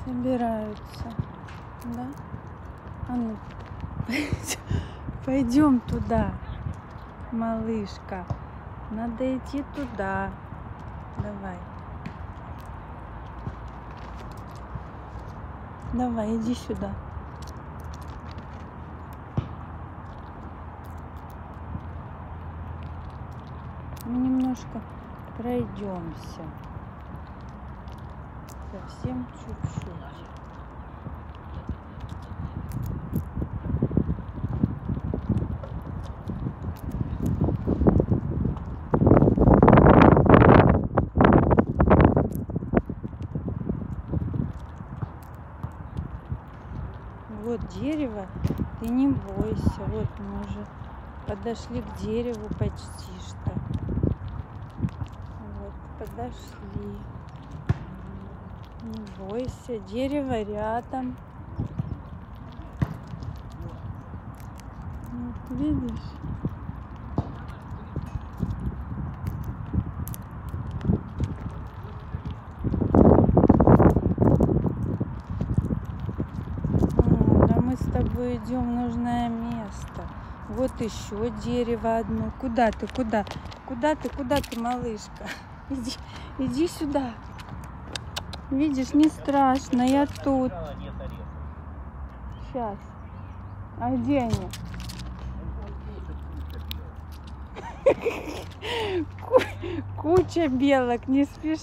Собираются, да? А ну, пойдем туда, малышка. Надо идти туда. Давай. Давай, иди сюда. Мы немножко пройдемся. Совсем чуть-чуть. Вот дерево, ты не бойся. Вот мы уже подошли к дереву почти что. Вот, подошли. Не бойся, дерево рядом. Вот, видишь? А мы с тобой идем в нужное место. Вот еще дерево одно. Куда ты? Куда? Куда ты, малышка? Иди сюда. Видишь, не страшно, я тут. Сейчас. А где они? Куча белок, не спеши.